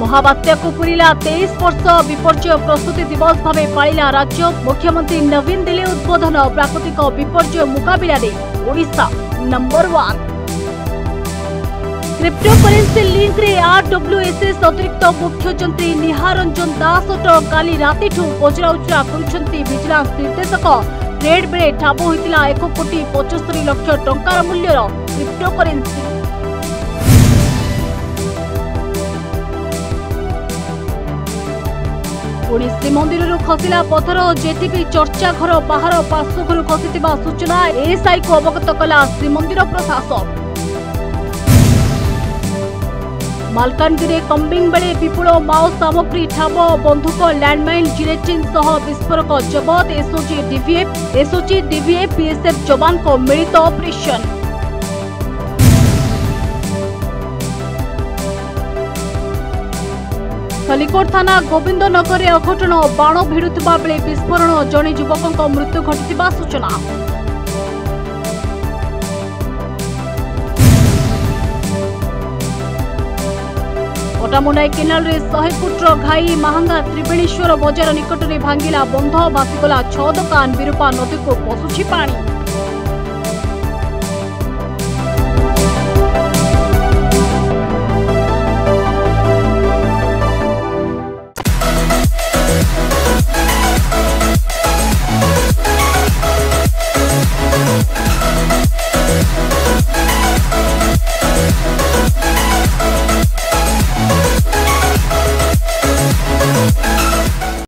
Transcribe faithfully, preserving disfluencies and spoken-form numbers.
महाबात्या को पूरीला तेईस वर्ष विपर्यय प्रस्तुति दिवस भाव पालिला राज्य। मुख्यमंत्री नवीन दिले उद्बोधन। प्राकृतिक विपर्यय मुकाबला Odisha number one. Cryptocurrency link रे आरडब्ल्यूएसएस अतिरिक्त मुख्यमंत्री निहार रंजन दास काली राति पचराउचरा करुछंती विजिलेंस निर्देशक। ट्रेड बेले ठाब होइतिला एक कोटी पचस्तरी लक्ष टंकार मूल्यर क्रिप्टोकरेन्सी। पुणी श्रीमंदिर खसिला पथर। जेटीपी चर्चा घर बाहर पार्श्वघर खसिथिबा सूचना एएसआई को अवगत कला श्रीमंदिर प्रशासन। मालकानगिरी कम्बिंग बेले विपुल माओ सामग्री ठाब। बंधुक लैंडमाइन जिलेटिन सह विस्फोरक जबत। SOG DVF SOG DVF BSF जवान को मिलित ऑपरेशन। खलिकोट थाना गोविंदनगर अघटन। बाण भिड़ुवा बेले विस्फोरण। जड़े युवकों मृत्यु घटिथिबा सूचना। पटामुंडाई केनाल रे सौ फुट घाई। महांगा त्रिवेणीश्वर बजार निकट में भांगिला बंध। भासीगला छह दुकान। विरूपा नदी को पशुछि पानी।